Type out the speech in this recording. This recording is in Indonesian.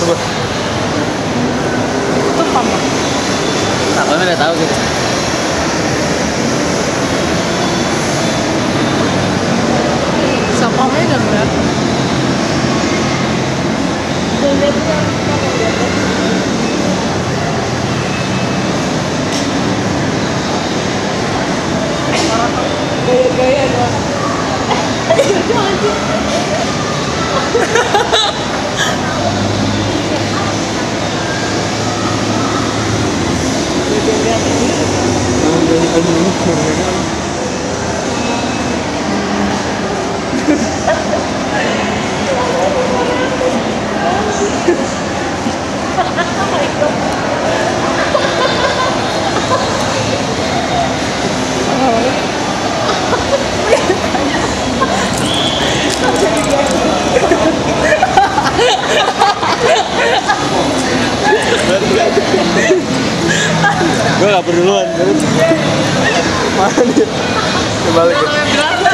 Coba. Itu apa? Nah, kami udah tahu gitu. Siapa aja enggak? Gaya-gaya doang. Gue gak peduluan. Mana dia? Kebalik ya.